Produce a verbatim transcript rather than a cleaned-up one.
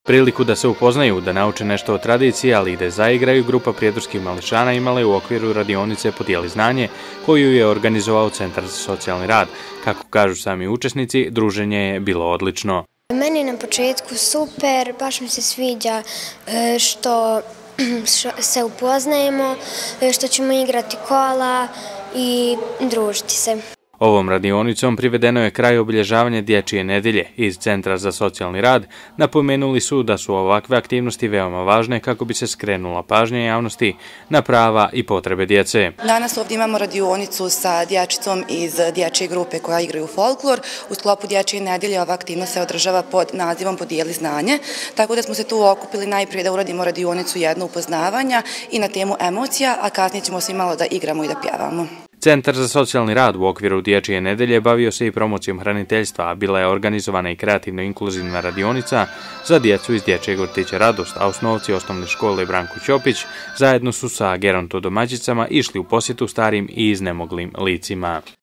Priliku da se upoznaju, da nauče nešto o tradiciji, ali i da zaigraju, grupa prijedorskih mališana imala je u okviru radionice Podijeli znanje, koju je organizovao Centar za socijalni rad. Kako kažu sami učesnici, druženje je bilo odlično. Meni je na početku super, baš mi se sviđa što se upoznajemo, što ćemo igrati kola i družiti se. Ovom radionicom privedeno je kraj obilježavanje Dječje nedelje. Iz Centra za socijalni rad napomenuli su da su ovakve aktivnosti veoma važne kako bi se skrenula pažnja javnosti na prava i potrebe djece. Danas ovdje imamo radionicu sa dječicom iz dječje grupe koja igraju folklor. U sklopu Dječje nedelje ova aktivnost se održava pod nazivom Podijeli znanje, tako da smo se tu okupili najprije da uradimo radionicu jedno upoznavanja i na temu emocija, a kasnije ćemo se malo da igramo i da pjevamo. Centar za socijalni rad u okviru Dječje nedelje bavio se i promocijom hraniteljstva, a bila je organizovana i kreativno-inkluzivna radionica za djecu iz Dječjeg vrtića Radost, a osnovci osnovne škole Branko Ćopić zajedno su sa gerontodomaćicama išli u posjetu starim i iznemoglim licima.